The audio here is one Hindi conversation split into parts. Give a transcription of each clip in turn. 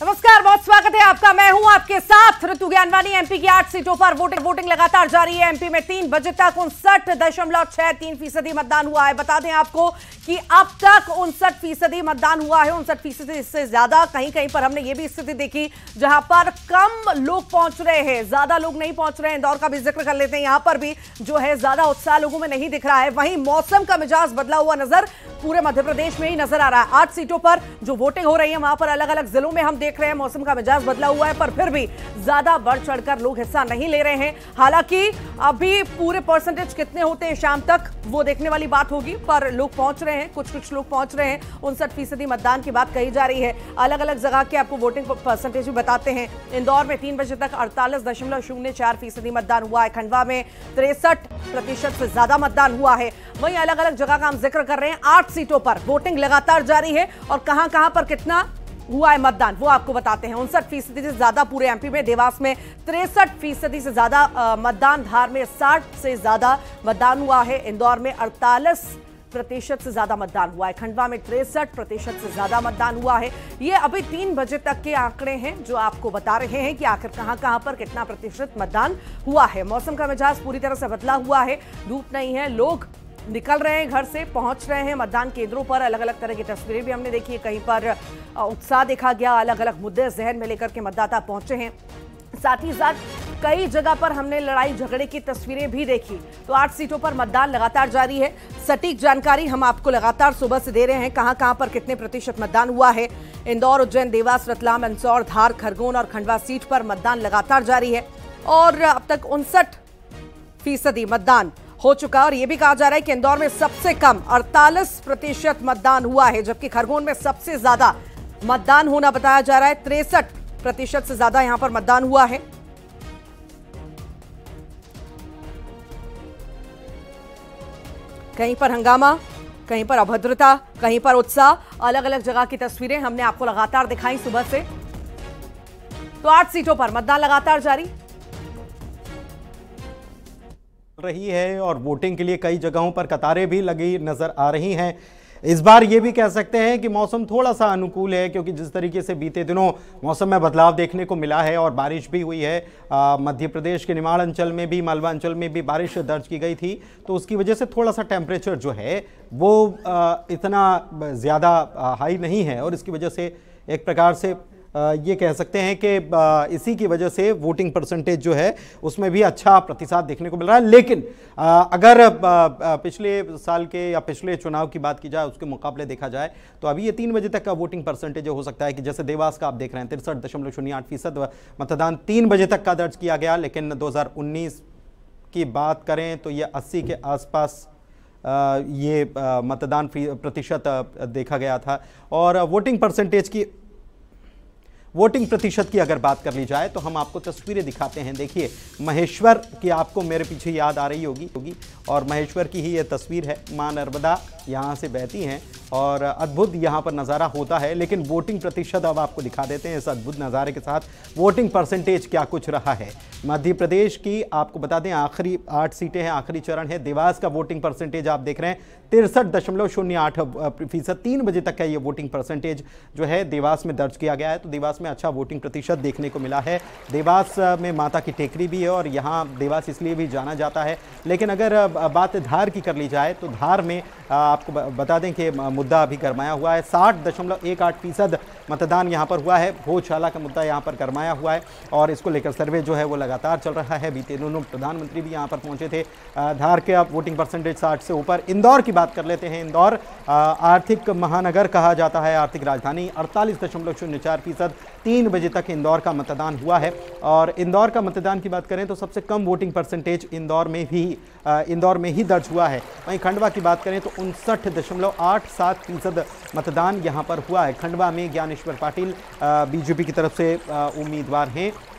नमस्कार, बहुत स्वागत है आपका। मैं हूं आपके साथ ऋतु ज्ञानवानी। एमपी की 8 सीटों पर वोटिंग लगातार जारी है। एमपी में 3 बजे तक 59.63% मतदान हुआ है। बता दें आपको कि अब तक 59% मतदान हुआ है। 59% से ज्यादा कहीं कहीं पर हमने ये भी स्थिति देखी जहां पर कम लोग पहुंच रहे हैं, ज्यादा लोग नहीं पहुंच रहे हैं। इंदौर का भी जिक्र कर लेते हैं। यहां पर भी जो है ज्यादा उत्साह लोगों में नहीं दिख रहा है। वहीं मौसम का मिजाज बदला हुआ नजर पूरे मध्य प्रदेश में ही नजर आ रहा है। 8 सीटों पर जो वोटिंग हो रही है वहां पर अलग अलग जिलों में हम देख रहे हैं मौसम का मिजाज बदला हुआ है, पर फिर भी ज्यादा बढ़ चढ़कर लोग हिस्सा नहीं ले रहे हैं। हालांकि अभी पूरे परसेंटेज कितने होते हैं शाम तक वो देखने वाली बात होगी, पर लोग पहुंच रहे हैं, कुछ लोग पहुंच रहे हैं। 59% मतदान की बात कही जा रही है। अलग अलग जगह के आपको वोटिंग परसेंटेज भी बताते हैं। इंदौर में 3 बजे तक 48.04% मतदान हुआ है। खंडवा में 63% से ज्यादा मतदान हुआ है। वहीं अलग अलग जगह का हम जिक्र कर रहे हैं। 8 सीटों पर वोटिंग लगातार जारी है और कहां पर कितना हुआ है मतदान वो आपको बताते हैं। 59% से ज्यादा पूरे एमपी में। देवास में 63% से ज्यादा मतदान। धार में 60 से ज्यादा मतदान हुआ है। इंदौर में 48% से ज्यादा मतदान हुआ है। खंडवा में 63% से ज्यादा मतदान हुआ है। ये अभी 3 बजे तक के आंकड़े हैं जो आपको बता रहे हैं कि आखिर कहां पर कितना प्रतिशत मतदान हुआ है। मौसम का मिजाज पूरी तरह से बदला हुआ है। धूप नहीं है, लोग निकल रहे हैं, घर से पहुंच रहे हैं मतदान केंद्रों पर। अलग अलग तरह की तस्वीरें भी हमने देखी है। कहीं पर उत्साह देखा गया, अलग अलग मुद्दे जहन में लेकर के मतदाता पहुंचे हैं। साथ ही साथ कई जगह पर हमने लड़ाई झगड़े की तस्वीरें भी देखी। तो 8 सीटों पर मतदान लगातार जारी है। सटीक जानकारी हम आपको लगातार सुबह से दे रहे हैं कहां पर कितने प्रतिशत मतदान हुआ है। इंदौर, उज्जैन, देवास, रतलाम, मंदसौर, धार, खरगोन और खंडवा सीट पर मतदान लगातार जारी है और अब तक 59% मतदान हो चुका। और यह भी कहा जा रहा है कि इंदौर में सबसे कम 48% मतदान हुआ है, जबकि खरगोन में सबसे ज्यादा मतदान होना बताया जा रहा है। 63% से ज्यादा यहां पर मतदान हुआ है। कहीं पर हंगामा, कहीं पर अभद्रता, कहीं पर उत्साह। अलग अलग जगह की तस्वीरें हमने आपको लगातार दिखाई सुबह से। तो 8 सीटों पर मतदान लगातार जारी रही है और वोटिंग के लिए कई जगहों पर कतारें भी लगी नजर आ रही हैं। इस बार ये भी कह सकते हैं कि मौसम थोड़ा सा अनुकूल है, क्योंकि जिस तरीके से बीते दिनों मौसम में बदलाव देखने को मिला है और बारिश भी हुई है। मध्य प्रदेश के निमाड़ अंचल में भी, मालवा अंचल में भी बारिश दर्ज की गई थी, तो उसकी वजह से थोड़ा सा टेम्परेचर जो है वो इतना ज़्यादा हाई नहीं है और इसकी वजह से एक प्रकार से ये कह सकते हैं कि इसी की वजह से वोटिंग परसेंटेज जो है उसमें भी अच्छा प्रतिशत देखने को मिल रहा है। लेकिन अगर पिछले साल के या पिछले चुनाव की बात की जाए, उसके मुकाबले देखा जाए, तो अभी ये 3 बजे तक का वोटिंग परसेंटेज हो सकता है कि जैसे देवास का आप देख रहे हैं 63.08% मतदान 3 बजे तक का दर्ज किया गया। लेकिन 2019 की बात करें तो ये 80 के आसपास ये मतदान प्रतिशत देखा गया था। और वोटिंग प्रतिशत की अगर बात कर ली जाए तो हम आपको तस्वीरें दिखाते हैं। देखिए, महेश्वर की आपको मेरे पीछे याद आ रही होगी और महेश्वर की ही ये तस्वीर है। मां नर्मदा यहाँ से बहती हैं और अद्भुत यहाँ पर नज़ारा होता है। लेकिन वोटिंग प्रतिशत अब आपको दिखा देते हैं। इस अद्भुत नज़ारे के साथ वोटिंग परसेंटेज क्या कुछ रहा है। मध्य प्रदेश की आपको बता दें आखिरी 8 सीटें हैं, आखिरी चरण है। देवास का वोटिंग परसेंटेज आप देख रहे हैं 63.08%। 3 बजे तक का ये वोटिंग परसेंटेज जो है देवास में दर्ज किया गया है। तो देवास में अच्छा वोटिंग प्रतिशत देखने को मिला है। देवास में माता की टेकरी भी है और यहाँ देवास इसलिए भी जाना जाता है। लेकिन अगर बात धार की कर ली जाए तो धार में आपको बता दें कि मुद्दा अभी गरमाया हुआ है। 60.18% मतदान यहाँ पर हुआ है। भोजशाला का मुद्दा यहाँ पर गरमाया हुआ है और इसको लेकर सर्वे जो है वो लगातार चल रहा है। बीते दिनों प्रधानमंत्री भी यहाँ पर पहुँचे थे। धार के अब वोटिंग परसेंटेज 60 से ऊपर। इंदौर की बात कर लेते हैं। इंदौर आर्थिक महानगर कहा जाता है, आर्थिक राजधानी। 48.04%। 3 बजे तक इंदौर का मतदान हुआ है। और इंदौर का मतदान की बात करें तो सबसे कम वोटिंग परसेंटेज इंदौर में ही दर्ज हुआ है। वहीं खंडवा की बात करें तो 59.87% मतदान यहां पर हुआ है। खंडवा में ज्ञानेश्वर पाटिल बीजेपी की तरफ से उम्मीदवार हैं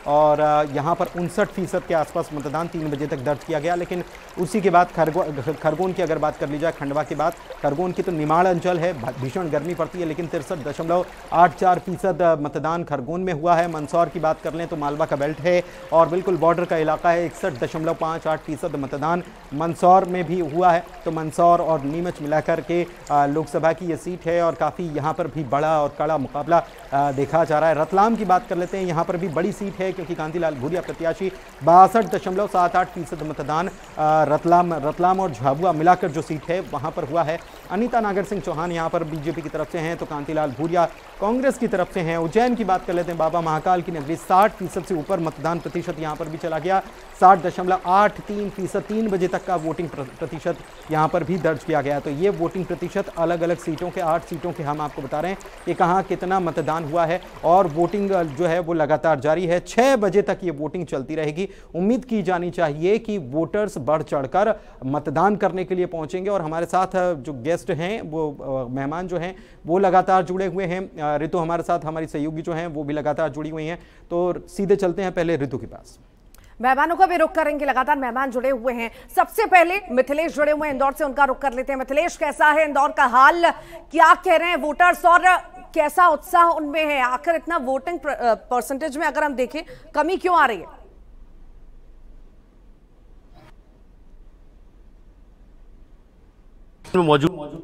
और यहाँ पर 59% के आसपास मतदान 3 बजे तक दर्ज किया गया। लेकिन उसी के बाद खरगोन की अगर बात कर ली जाए, खंडवा के बाद खरगोन की तो निमाड़ अंचल है, भीषण गर्मी पड़ती है, लेकिन 63.84% मतदान खरगोन में हुआ है। मंदसौर की बात कर लें तो मालवा का बेल्ट है और बिल्कुल बॉर्डर का इलाका है, 61.58% मतदान मंदसौर में भी हुआ है। तो मंदसौर और नीमच मिलाकर के लोकसभा की ये सीट है और काफ़ी यहाँ पर भी बड़ा और कड़ा मुकाबला देखा जा रहा है। रतलाम की बात कर लेते हैं, यहाँ पर भी बड़ी सीट है क्योंकि कांतिलाल भूरिया प्रत्याशी 62.78% मतदान रतलाम और झाबुआ मिलाकर जो सीट है वहाँ पर हुआ है। अनीता नागर सिंह चौहान यहाँ पर बीजेपी की तरफ से हैं तो कांतिलाल भूरिया कांग्रेस की तरफ से हैं। उज्जैन की बात कर लेते हैं, बाबा महाकाल की नगरी 60% से ऊपर मतदान प्रतिशत यहाँ पर भी चला गया, 60.83%। 3 बजे तक का वोटिंग प्रतिशत यहाँ पर भी दर्ज किया गया। तो ये वोटिंग प्रतिशत अलग अलग सीटों के 8 सीटों के हम आपको बता रहे हैं कि कहाँ कितना मतदान हुआ है और वोटिंग जो है वो लगातार जारी है। 6 बजे तक ये वोटिंग चलती रहेगी। उम्मीद की जानी चाहिए कि वोटर्स बढ़ चढ़कर मतदान करने के लिए पहुंचेंगे और हमारे साथ जो गेस्ट हैं वो मेहमान जो हैं वो लगातार जुड़े हुए हैं। ऋतु हमारे साथ, हमारी सहयोगी जो हैं वो भी लगातार जुड़ी हुई हैं। तो सीधे चलते हैं पहले ऋतु के पास। मेहमानों का भी रुख करेंगे, लगातार मेहमान जुड़े हुए हैं। सबसे पहले मिथिलेश जुड़े हुए हैं इंदौर से, उनका रुख कर लेते हैं। मिथिलेश, कैसा है इंदौर का हाल, क्या कह रहे हैं वोटर्स और कैसा उत्साह उनमें है? आखिर इतना वोटिंग परसेंटेज में अगर हम देखें कमी क्यों आ रही है? मौजूद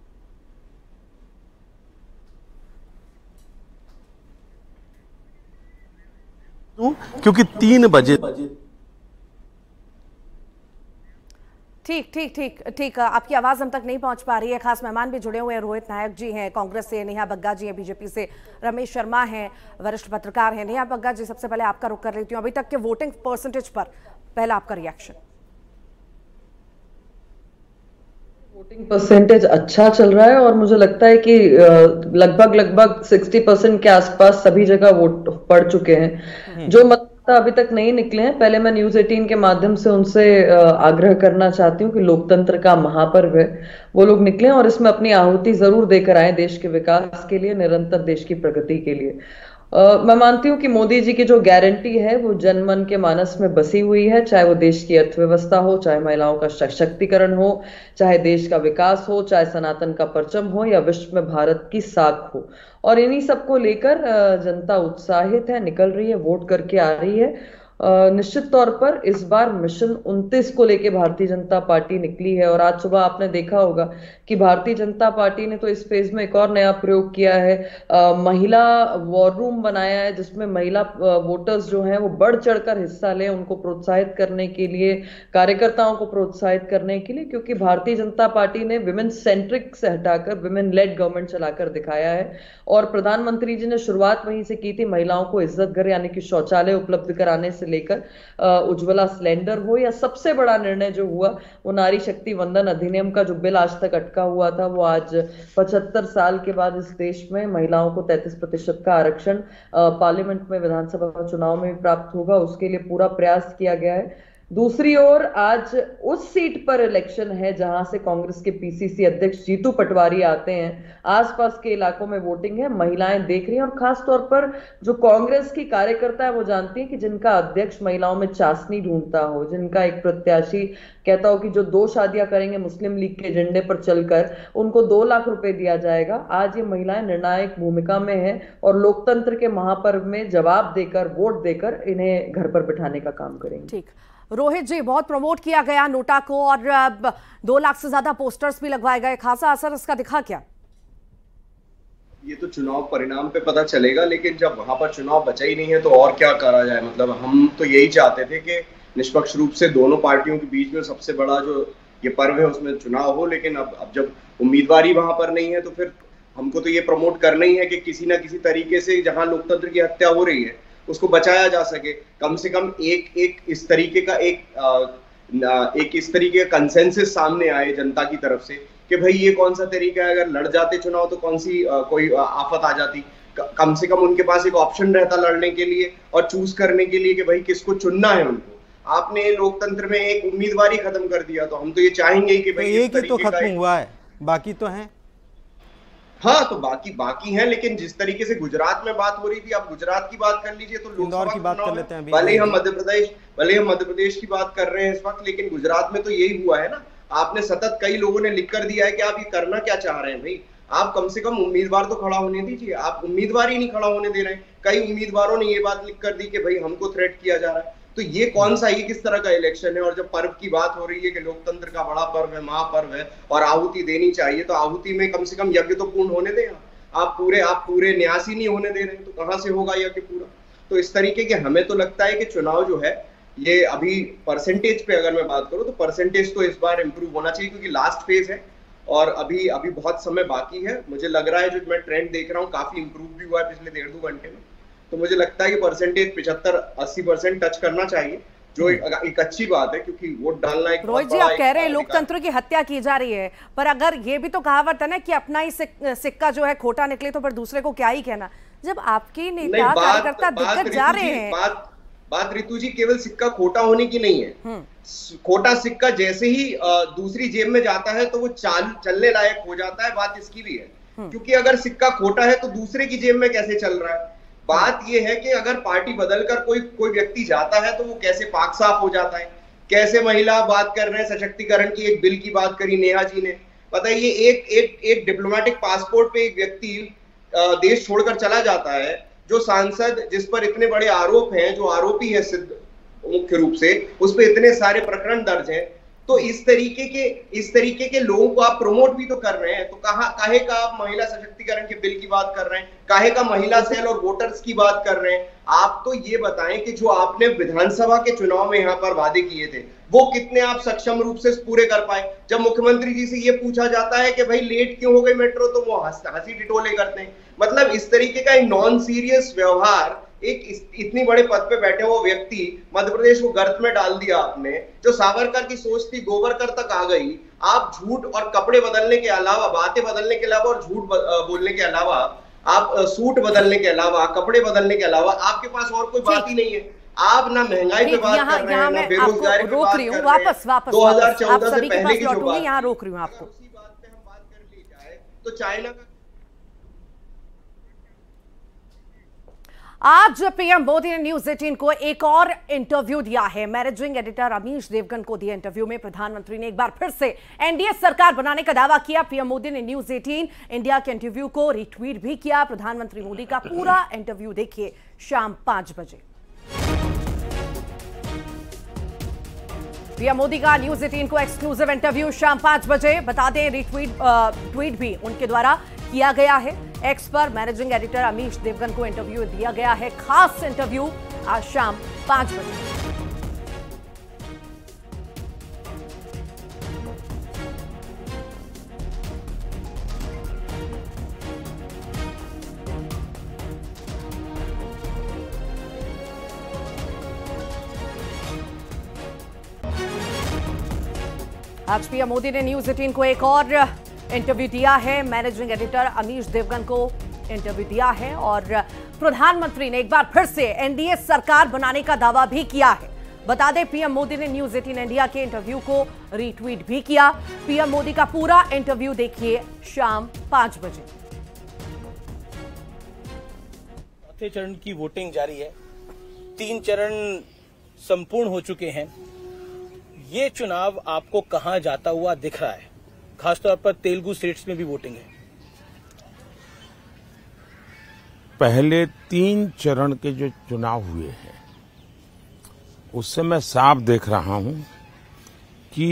क्योंकि 3 बजे ठीक आपकी आवाज हम तक नहीं पहुंच पा रही है। खास मेहमान भी जुड़े हुए हैं, रोहित नायक जी हैं कांग्रेस से, नेहा बग्गा जी हैं बीजेपी से, रमेश शर्मा हैं वरिष्ठ पत्रकार हैं। नेहा बग्गा जी, सबसे पहले आपका रुख कर लेती हूँ, अभी तक के वोटिंग परसेंटेज पर पहला आपका रिएक्शन। वोटिंग परसेंटेज अच्छा चल रहा है और मुझे लगता है कि लगभग 60% के आसपास सभी जगह वोट पड़ चुके हैं। जो मतदाता अभी तक नहीं निकले हैं, पहले मैं न्यूज़ 18 के माध्यम से उनसे आग्रह करना चाहती हूँ कि लोकतंत्र का महापर्व है, वो लोग निकले और इसमें अपनी आहुति जरूर देकर आए देश के विकास के लिए, निरंतर देश की प्रगति के लिए। मैं मानती हूँ कि मोदी जी की जो गारंटी है वो जनमन के मानस में बसी हुई है, चाहे वो देश की अर्थव्यवस्था हो, चाहे महिलाओं का सशक्तिकरण हो, चाहे देश का विकास हो, चाहे सनातन का परचम हो या विश्व में भारत की साख हो। और इन्हीं सबको लेकर जनता उत्साहित है, निकल रही है, वोट करके आ रही है। निश्चित तौर पर इस बार मिशन 29 को लेके भारतीय जनता पार्टी निकली है और आज सुबह आपने देखा होगा कि भारतीय जनता पार्टी ने तो इस फेज में एक और नया प्रयोग किया है, महिला वॉर रूम बनाया है जिसमें महिला वोटर्स जो हैं वो बढ़ चढ़कर हिस्सा लें, उनको प्रोत्साहित करने के लिए, कार्यकर्ताओं को प्रोत्साहित करने के लिए, क्योंकि भारतीय जनता पार्टी ने विमेन सेंट्रिक से हटाकर विमेन लेड गवर्नमेंट चलाकर दिखाया है। और प्रधानमंत्री जी ने शुरुआत वहीं से की थी, महिलाओं को इज्जत घर यानी कि शौचालय उपलब्ध कराने से लेकर उज्ज्वला सिलेंडर हो, या सबसे बड़ा निर्णय जो हुआ वो नारी शक्ति वंदन अधिनियम का जो बिल आज तक अटका हुआ था, वो आज 75 साल के बाद इस देश में महिलाओं को 33% का आरक्षण पार्लियामेंट में, विधानसभा चुनाव में भी प्राप्त होगा, उसके लिए पूरा प्रयास किया गया है। दूसरी ओर आज उस सीट पर इलेक्शन है जहां से कांग्रेस के पीसीसी अध्यक्ष जीतू पटवारी आते हैं, आसपास के इलाकों में वोटिंग है, महिलाएं देख रही हैं और खास तौर पर जो कांग्रेस की कार्यकर्ता है वो जानती है कि जिनका अध्यक्ष महिलाओं में चासनी ढूंढता हो, जिनका एक प्रत्याशी कहता हो कि जो 2 शादियां करेंगे मुस्लिम लीग के एजेंडे पर चलकर उनको 2 लाख रुपए दिया जाएगा, आज ये महिलाएं निर्णायक भूमिका में है और लोकतंत्र के महापर्व में जवाब देकर, वोट देकर इन्हें घर पर बिठाने का काम करेंगे। ठीक, रोहित जी, बहुत प्रमोट किया गया नोटा को और 2 लाख से ज्यादा पोस्टर्स भी लगवाए गए, खासा असर इसका दिखा क्या? ये तो चुनाव परिणाम पे पता चलेगा, लेकिन जब वहां पर चुनाव बचा ही नहीं है तो और क्या करा जाए। मतलब हम तो यही चाहते थे कि निष्पक्ष रूप से दोनों पार्टियों के बीच में सबसे बड़ा जो ये पर्व है उसमें चुनाव हो, लेकिन अब जब उम्मीदवारी वहां पर नहीं है तो फिर हमको तो ये प्रमोट करना ही है कि किसी ना किसी तरीके से जहां लोकतंत्र की हत्या हो रही है उसको बचाया जा सके। कम से कम एक इस तरीके का कंसेंसस सामने आए जनता की तरफ से कि भाई ये कौन सा तरीका है, अगर लड़ जाते चुनाव तो कौन सी कोई आफत आ जाती, कम से कम उनके पास एक ऑप्शन रहता लड़ने के लिए और चूज करने के लिए कि भाई किसको चुनना है उनको। आपने लोकतंत्र में एक उम्मीदवारी खत्म कर दिया, तो हम तो ये चाहेंगे कि भाई एक ही तो खत्म हुआ है, बाकी तो हैं। हाँ, तो बाकी हैं, लेकिन जिस तरीके से गुजरात में बात हो रही थी, आप गुजरात की बात कर लीजिए, तो इंदौर की बात कर लेते हैं। भले ही हम मध्य प्रदेश की बात कर रहे हैं इस वक्त, लेकिन गुजरात में तो यही हुआ है ना। आपने सतत कई लोगों ने लिख कर दिया है कि आप ये करना क्या चाह रहे हैं भाई, आप कम से कम उम्मीदवार तो खड़ा होने दीजिए, आप उम्मीदवार ही नहीं खड़ा होने दे रहे हैं। कई उम्मीदवारों ने ये बात लिख कर दी कि भाई हमको थ्रेट किया जा रहा है, तो ये कौन सा, ये किस तरह का इलेक्शन है। और जब पर्व की बात हो रही है कि लोकतंत्र का बड़ा पर्व है, महापर्व है और आहुति देनी चाहिए, तो आहुति में कम से कम यज्ञ तो पूर्ण होने दें। आप पूरे न्यास ही नहीं होने दे रहे हैं, तो कहां से होगा यज्ञ पूरा। तो इस तरीके के हमें तो लगता है कि चुनाव जो है ये अभी परसेंटेज पे अगर मैं बात करूं तो परसेंटेज तो इस बार इंप्रूव होना चाहिए, क्योंकि लास्ट फेज है और अभी बहुत समय बाकी है। मुझे लग रहा है जो मैं ट्रेंड देख रहा हूँ काफी इंप्रूव भी हुआ है पिछले 1.5-2 घंटे में, तो मुझे लगता है कि परसेंटेज 75-80% टच करना चाहिए, जो एक अच्छी बात है, क्योंकि वोट डालना एक रोहित जी, आप कह रहे हैं लोकतंत्र की हत्या की जा रही है, पर अगर ये भी तो कहावत है ना कि अपना ही सिक्का जो है खोटा निकले तो फिर दूसरे को क्या ही कहना। जब आपके नेता कार्यकर्ता दिक्कत जा रहे हैं, बात ऋतु जी केवल सिक्का खोटा होने की नहीं है। खोटा सिक्का जैसे ही दूसरी जेब में जाता है तो वो चलने लायक हो जाता है, बात इसकी भी है। क्योंकि अगर सिक्का खोटा है तो दूसरे की जेब में कैसे चल रहा है। बात यह है कि अगर पार्टी बदलकर कोई व्यक्ति जाता है तो वो कैसे पाक साफ हो जाता है। कैसे महिला बात कर रहे हैं, सशक्तिकरण की एक बिल की बात करी नेहा जी ने, बताइए एक डिप्लोमेटिक पासपोर्ट पे एक व्यक्ति देश छोड़कर चला जाता है, जो सांसद जिस पर इतने बड़े आरोप हैं, जो आरोपी है सिद्ध मुख्य रूप से, उस पर इतने सारे प्रकरण दर्ज हैं। तो इस तरीके के लोगों को आप प्रमोट भी तो कर रहे हैं, तो काहे का आप महिला सशक्तिकरण के बिल की बात कर रहे हैं, काहे का महिला सेल और वोटर्स की बात कर रहे हैं। आप तो ये बताएं कि जो आपने विधानसभा के चुनाव में यहाँ पर वादे किए थे वो कितने आप सक्षम रूप से पूरे कर पाए। जब मुख्यमंत्री जी से ये पूछा जाता है कि भाई लेट क्यों हो गई मेट्रो, तो वो हंसी टिटोले करते हैं। मतलब इस तरीके का एक नॉन सीरियस व्यवहार एक इतनी बड़े पद पे बैठे हुए व्यक्ति, मध्य प्रदेश को गर्त में डाल दिया आपने। जो सावरकर की सोच थी गोवरकर तक आ गई। आप झूठ और कपड़े बदलने के अलावा, बातें बदलने के अलावा और झूठ बोलने के अलावा, आप सूट बदलने के अलावा, कपड़े बदलने के अलावा आपके पास और कोई बात ही नहीं है। आप ना महंगाई पे बात कर रहे हैं, ना बेरोजगारी पे बात कर रहे हैं। वापस 2014 से पहले की जो बात, यहाँ रोक रही हूँ आपको, उसी बात पे हम बात कर ली जाए तो चाइना का आज पीएम मोदी ने न्यूज 18 को एक और इंटरव्यू दिया है। मैनेजिंग एडिटर अमीश देवगन को दिए इंटरव्यू में प्रधानमंत्री ने एक बार फिर से एनडीए सरकार बनाने का दावा किया। पीएम मोदी ने न्यूज 18 इंडिया के इंटरव्यू को रिट्वीट भी किया। प्रधानमंत्री मोदी का पूरा इंटरव्यू देखिए शाम 5 बजे। पीएम मोदी का न्यूज 18 को एक्सक्लूसिव इंटरव्यू शाम 5 बजे। बता दें ट्वीट भी उनके द्वारा किया गया है। एक्स पर मैनेजिंग एडिटर अमीश देवगन को इंटरव्यू दिया गया है, खास इंटरव्यू आज शाम 5 बजे। आज पीएम मोदी ने न्यूज 18 को एक और इंटरव्यू दिया है। मैनेजिंग एडिटर अमीश देवगन को इंटरव्यू दिया है और प्रधानमंत्री ने एक बार फिर से एनडीए सरकार बनाने का दावा भी किया है। बता दें पीएम मोदी ने न्यूज 18 इंडिया के इंटरव्यू को रीट्वीट भी किया। पीएम मोदी का पूरा इंटरव्यू देखिए शाम 5 बजे। चौथे चरण की वोटिंग जारी है। 3 चरण संपूर्ण हो चुके हैं। ये चुनाव आपको कहां जाता हुआ दिख रहा है? खासतौर पर तेलुगु स्टेट्स में भी वोटिंग है। पहले 3 चरण के जो चुनाव हुए हैं उससे मैं साफ देख रहा हूं कि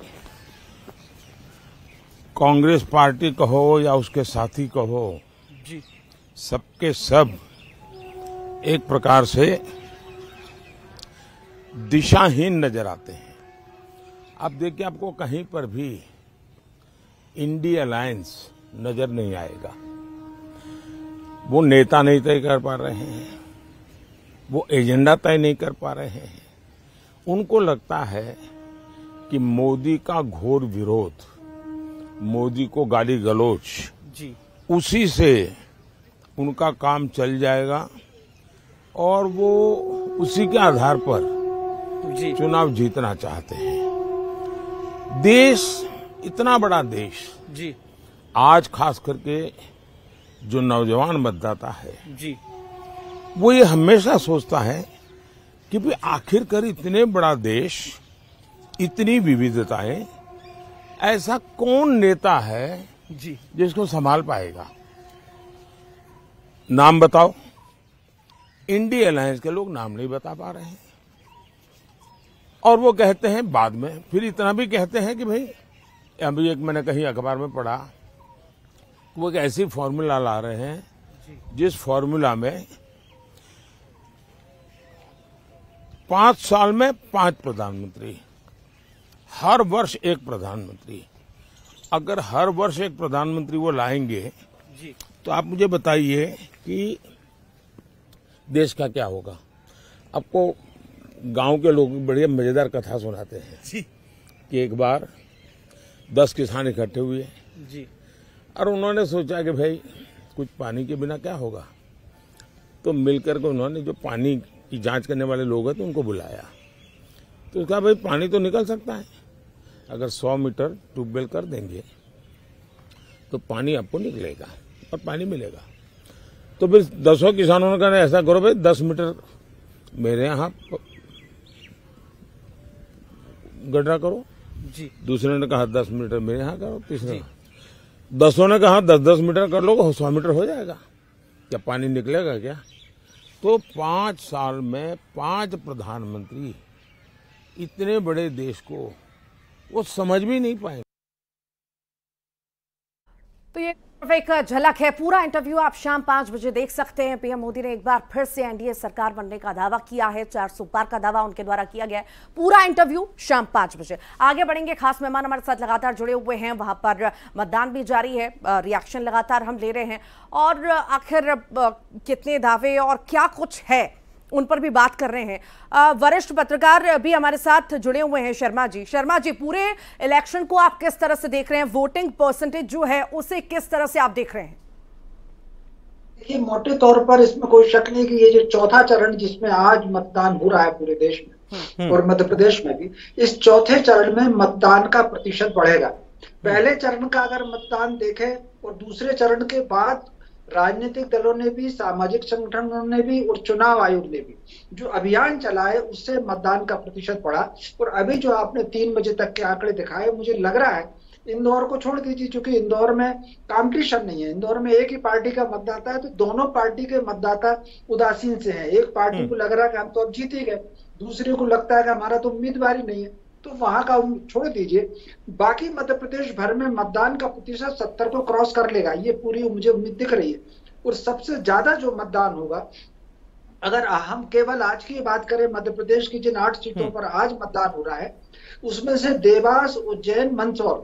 कांग्रेस पार्टी कहो या उसके साथी कहो जी, सबके सब एक प्रकार से दिशाहीन नजर आते हैं। अब देखिए आपको कहीं पर भी इंडिया अलायंस नजर नहीं आएगा। वो नेता नहीं तय कर पा रहे हैं, वो एजेंडा तय नहीं कर पा रहे हैं। उनको लगता है कि मोदी का घोर विरोध, मोदी को गाली गलौज जी, उसी से उनका काम चल जाएगा और वो उसी के आधार पर जी चुनाव जीतना चाहते हैं। देश, इतना बड़ा देश जी, आज खास करके जो नौजवान मतदाता है जी, वो ये हमेशा सोचता है कि भाई आखिरकार इतने बड़ा देश, इतनी विविधताएं, ऐसा कौन नेता है जी, जिसको संभाल पाएगा। नाम बताओ। इंडिया अलायंस के लोग नाम नहीं बता पा रहे हैं और वो कहते हैं बाद में, फिर इतना भी कहते हैं कि भाई अभी एक मैंने कहीं अखबार में पढ़ा, वो एक ऐसी फॉर्मूला ला रहे हैं जिस फॉर्मूला में 5 साल में 5 प्रधानमंत्री, हर वर्ष एक प्रधानमंत्री। अगर हर वर्ष एक प्रधानमंत्री वो लाएंगे जी, तो आप मुझे बताइए कि देश का क्या होगा। आपको गांव के लोग बढ़िया मजेदार कथा सुनाते हैं जी, कि एक बार 10 किसान इकट्ठे हुए जी, और उन्होंने सोचा कि भाई कुछ पानी के बिना क्या होगा, तो मिलकर के उन्होंने जो पानी की जांच करने वाले लोग हैं तो उनको बुलाया। तो कहा भाई पानी तो निकल सकता है, अगर 100 मीटर ट्यूबवेल कर देंगे तो पानी आपको निकलेगा और पानी मिलेगा। तो फिर 10 किसानों ने कहा ऐसा करो भाई 10 मीटर मेरे यहाँ गड्ढा करो, जी, दूसरे ने कहा 10 मीटर मेरे यहाँ करो, तीसरे 10 ने कहा 10-10 मीटर कर लो, 100 मीटर हो जाएगा, क्या पानी निकलेगा क्या। तो 5 साल में 5 प्रधानमंत्री इतने बड़े देश को वो समझ भी नहीं पाएंगे। तो ये एक झलक है। पूरा इंटरव्यू आप शाम 5 बजे देख सकते हैं। पीएम मोदी ने एक बार फिर से एनडीए सरकार बनने का दावा किया है। 400 पार का दावा उनके द्वारा किया गया है। पूरा इंटरव्यू शाम 5 बजे। आगे बढ़ेंगे। खास मेहमान हमारे साथ लगातार जुड़े हुए हैं, वहां पर मतदान भी जारी है, रिएक्शन लगातार हम ले रहे हैं और आखिर कितने दावे और क्या कुछ है उन पर भी बात कर रहे हैं। वरिष्ठ पत्रकार भी हमारे साथ जुड़े हुए हैं, शर्मा जी। शर्मा जी, पूरे इलेक्शन को आप किस तरह से देख रहे हैं? वोटिंग परसेंटेज जो है उसे किस तरह से आप देख रहे हैं? देखिए, मोटे तौर पर इसमें कोई शक नहीं कि ये जो चौथा चरण जिसमें आज मतदान हो रहा है पूरे देश में और मध्य प्रदेश में भी, इस चौथे चरण में मतदान का प्रतिशत बढ़ेगा। पहले चरण का अगर मतदान देखें और दूसरे चरण के बाद राजनीतिक दलों ने भी, सामाजिक संगठनों ने भी और चुनाव आयोग ने भी जो अभियान चलाए उससे मतदान का प्रतिशत बढ़ा। और अभी जो आपने 3 बजे तक के आंकड़े दिखाए, मुझे लग रहा है इंदौर को छोड़ दीजिए, क्योंकि इंदौर में कंपटीशन नहीं है। इंदौर में एक ही पार्टी का मतदाता है, तो दोनों पार्टी के मतदाता उदासीन से हैं। एक पार्टी को लग रहा है कि हम तो अब जीत ही गए, दूसरे को लगता है कि हमारा तो उम्मीदवार ही नहीं है, तो वहां का छोड़ दीजिए। बाकी मध्य प्रदेश भर में मतदान का प्रतिशत 70 को क्रॉस कर लेगा, ये पूरी मुझे उम्मीद दिख रही है। और सबसे ज्यादा जो मतदान होगा, अगर हम केवल आज की बात करें, मध्य प्रदेश की जिन 8 सीटों पर आज मतदान हो रहा है उसमें से देवास, उज्जैन, मंदसौर,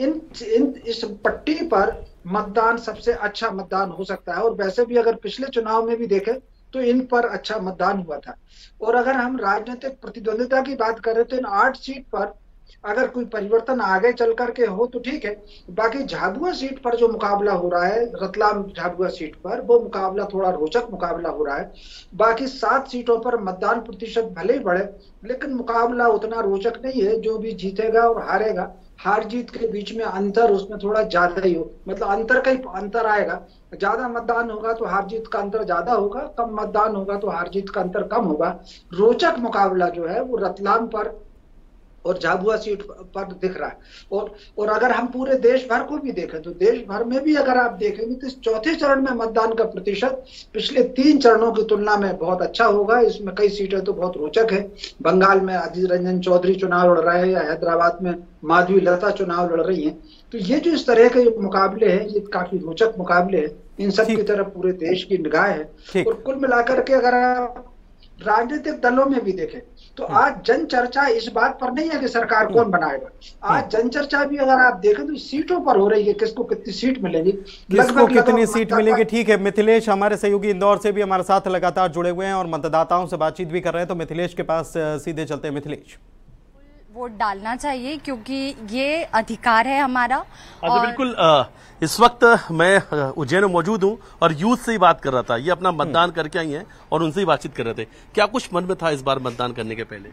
इस पट्टी पर मतदान सबसे अच्छा मतदान हो सकता है। और वैसे भी अगर पिछले चुनाव में भी देखें तो इन पर अच्छा मतदान हुआ था। और अगर हम राजनीतिक प्रतिद्वंदिता की बात करें तो इन 8 सीट पर अगर कोई परिवर्तन आगे चल करके हो तो ठीक है। बाकी झाबुआ सीट पर जो मुकाबला हो रहा है, रतलाम झाबुआ सीट पर, वो मुकाबला थोड़ा रोचक मुकाबला हो रहा है। बाकी 7 सीटों पर मतदान प्रतिशत भले ही बढ़े, लेकिन मुकाबला उतना रोचक नहीं है। जो भी जीतेगा और हारेगा, हार जीत के बीच में अंतर उसमें थोड़ा ज्यादा ही हो, मतलब अंतर का ही अंतर आएगा। ज्यादा मतदान होगा तो हार जीत का अंतर ज्यादा होगा, कम मतदान होगा तो हार जीत का अंतर कम होगा। रोचक मुकाबला जो है वो रतलाम पर और झाबुआ सीट पर दिख रहा है। और अगर हम पूरे देश भर को भी देखें तो देश भर में भी अगर आप देखेंगे तो इस चौथे चरण में मतदान का प्रतिशत पिछले 3 चरणों की तुलना में बहुत अच्छा होगा। इसमें कई सीटें तो बहुत रोचक है। बंगाल में अधीर रंजन चौधरी चुनाव लड़ रहे हैं, या हैदराबाद में माधवी लता चुनाव लड़ रही हैं। तो ये जो इस तरह के मुकाबले हैं, ये काफी रोचक मुकाबले हैं। इन सब की तरफ पूरे देश की निगाह है। और कुल मिलाकर के अगर आप राजनीतिक दलों में भी देखें तो आज जन चर्चा इस बात पर नहीं है कि सरकार कौन बनाएगा। आज जन चर्चा भी अगर आप देखें तो सीटों पर हो रही है, किसको कितनी सीट मिलेगी, किसको कितनी सीट मिलेगी। ठीक है, मिथिलेश हमारे सहयोगी इंदौर से भी हमारे साथ लगातार जुड़े हुए हैं और मतदाताओं से बातचीत भी कर रहे हैं। तो मिथिलेश के पास सीधे चलते हैं। मिथिलेश, वोट डालना चाहिए क्योंकि ये अधिकार है हमारा। और बिल्कुल इस वक्त मैं उज्जैन में मौजूद हूं और यूथ से ही बात कर रहा था। ये अपना मतदान करके आई हैं और उनसे ही बातचीत कर रहे थे। क्या कुछ मन में था इस बार मतदान करने के पहले?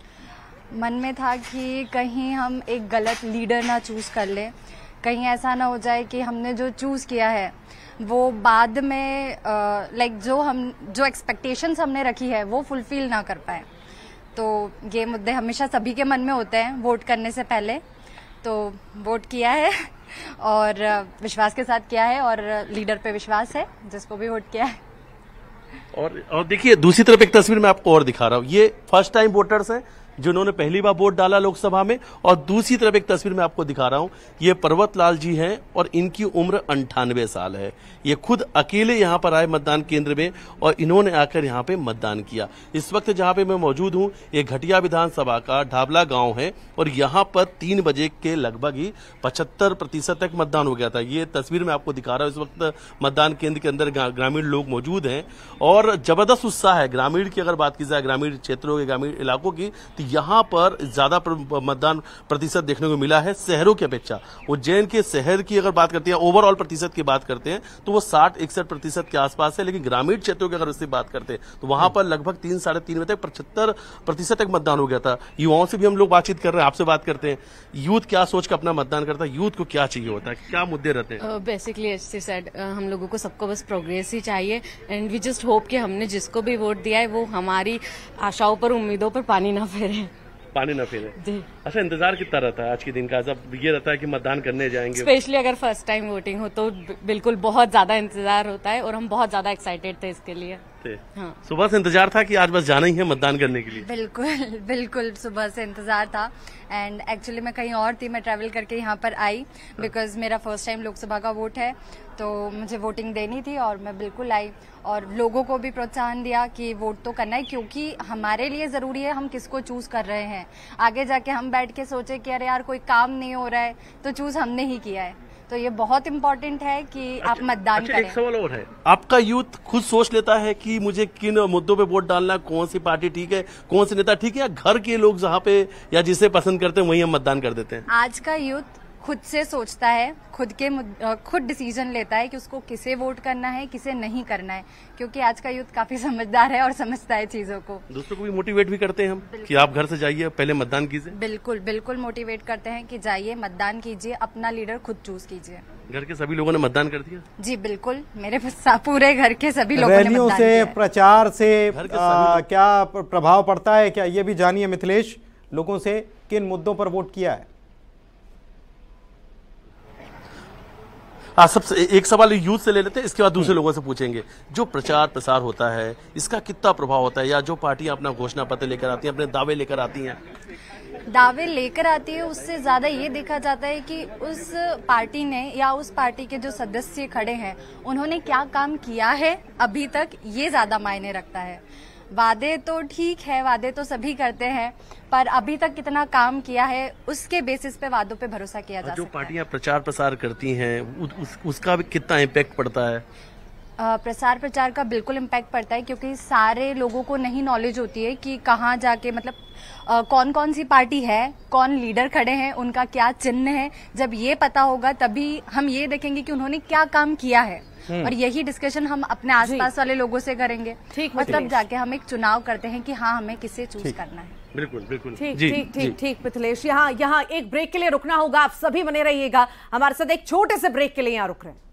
मन में था कि कहीं हम एक गलत लीडर ना चूज कर ले, कहीं ऐसा ना हो जाए कि हमने जो चूज किया है वो बाद में लाइक जो एक्सपेक्टेशंस हमने रखी है वो फुलफिल ना कर पाए। तो ये मुद्दे हमेशा सभी के मन में होते हैं वोट करने से पहले। तो वोट किया है और विश्वास के साथ किया है और लीडर पे विश्वास है जिसको भी वोट किया है। और देखिए दूसरी तरफ एक तस्वीर मैं आपको और दिखा रहा हूं, ये फर्स्ट टाइम वोटर्स हैं जिन्होंने पहली बार वोट डाला लोकसभा में। और दूसरी तरफ एक तस्वीर मैं आपको दिखा रहा हूं, ये पर्वत लाल जी हैं और इनकी उम्र 98 साल है। ये खुद अकेले यहां पर आए मतदान केंद्र में और इन्होंने आकर यहां पे मतदान किया। इस वक्त जहां पे मैं मौजूद हूं ये घटिया विधानसभा का ढाबला गांव है और यहां पर 3 बजे के लगभग ही 75% तक मतदान हो गया था। ये तस्वीर मैं आपको दिखा रहा हूं। इस वक्त मतदान केंद्र के अंदर ग्रामीण लोग मौजूद हैं और जबरदस्त उत्साह है। ग्रामीण की अगर बात की जाए, ग्रामीण क्षेत्रों के, ग्रामीण इलाकों की, तो यहां पर ज्यादा मतदान प्रतिशत देखने को मिला है शहरों की अपेक्षा। उज्जैन के शहर की अगर बात करते हैं, ओवरऑल प्रतिशत की बात करते हैं तो वो 60-61% के आसपास है, लेकिन ग्रामीण क्षेत्रों की अगर उससे बात करते हैं तो वहां पर लगभग 3-3.5 बजे तक 75% तक मतदान हो गया था। युवाओं से भी हम लोग बातचीत कर रहे हैं, आपसे बात करते हैं। यूथ क्या सोच कर अपना मतदान करता है, यूथ को क्या चाहिए होता है, क्या मुद्दे रहते हैं? बेसिकली एज सेड, हम लोगों को सबको बस प्रोग्रेस ही चाहिए एंड वी जस्ट होप कि हमने जिसको भी वोट दिया है वो हमारी आशाओं पर, उम्मीदों पर पानी ना फेरे। पानी न फेरे। अच्छा, इंतजार कितना रहता है आज के दिन का? जब ये रहता है कि मतदान करने जाएंगे, स्पेशली अगर फर्स्ट टाइम वोटिंग हो तो बिल्कुल बहुत ज्यादा इंतजार होता है और हम बहुत ज्यादा एक्साइटेड थे इसके लिए। हाँ। सुबह से इंतजार था कि आज बस जाना ही है मतदान करने के लिए? बिल्कुल बिल्कुल, सुबह से इंतजार था एंड एक्चुअली मैं कहीं और थी, मैं ट्रैवल करके यहाँ पर आई बिकॉज मेरा फर्स्ट टाइम लोकसभा का वोट है तो मुझे वोटिंग देनी थी और मैं बिल्कुल आई और लोगों को भी प्रोत्साहन दिया कि वोट तो करना है क्योंकि हमारे लिए जरूरी है हम किसको चूज कर रहे हैं। आगे जाके हम बैठ के सोचे कि अरे यार कोई काम नहीं हो रहा है तो चूज हमने ही किया है, तो ये बहुत इम्पोर्टेंट है कि आप मतदान करें। एक सवाल और है, आपका यूथ खुद सोच लेता है कि मुझे किन मुद्दों पे वोट डालना है, कौन सी पार्टी ठीक है, कौन से नेता ठीक है, या घर के लोग जहाँ पे या जिसे पसंद करते हैं वही हम मतदान कर देते हैं? आज का यूथ खुद से सोचता है, खुद डिसीजन लेता है कि उसको किसे वोट करना है, किसे नहीं करना है, क्योंकि आज का यूथ काफी समझदार है और समझता है चीजों को। दूसरों को भी मोटिवेट भी करते हैं हम कि आप घर से जाइए, पहले मतदान कीजिए। बिल्कुल बिल्कुल मोटिवेट करते हैं कि जाइए मतदान कीजिए, अपना लीडर खुद चूज कीजिए। घर के सभी लोगों ने मतदान कर दिया? जी बिल्कुल, मेरे पूरे घर के सभी लोगों ने मतदान रैलियों से, प्रचार से क्या प्रभाव पड़ता है, क्या ये भी जानिए मिथिलेश, लोगों से किन मुद्दों पर वोट किया है? सबसे एक सवाल यूथ से ले लेते हैं, इसके बाद दूसरे लोगों से पूछेंगे। जो प्रचार प्रसार होता है इसका कितना प्रभाव होता है, या जो पार्टियां अपना घोषणा पत्र लेकर आती हैं, अपने दावे लेकर आती हैं? दावे लेकर आती है उससे ज्यादा ये देखा जाता है कि उस पार्टी ने या उस पार्टी के जो सदस्य खड़े हैं उन्होंने क्या काम किया है अभी तक, ये ज्यादा मायने रखता है। वादे तो ठीक है, वादे तो सभी करते हैं, पर अभी तक कितना काम किया है उसके बेसिस पे वादों पे भरोसा किया जा सकता है। जो पार्टियां प्रचार प्रसार करती हैं उसका भी कितना इम्पैक्ट पड़ता है? प्रसार प्रचार का बिल्कुल इम्पैक्ट पड़ता है क्योंकि सारे लोगों को नहीं नॉलेज होती है कि कहाँ जाके मतलब कौन कौन सी पार्टी है, कौन लीडर खड़े हैं, उनका क्या चिन्ह है। जब ये पता होगा तभी हम ये देखेंगे कि उन्होंने क्या काम किया है और यही डिस्कशन हम अपने आसपास वाले लोगों से करेंगे और तब जाके हम एक चुनाव करते हैं कि हाँ हमें किसे चूज करना है। बिल्कुल बिल्कुल, ठीक मिथिलेश, यहाँ एक ब्रेक के लिए रुकना होगा, आप सभी बने रहिएगा हमारे साथ। एक छोटे से ब्रेक के लिए यहाँ रुक रहे हैं।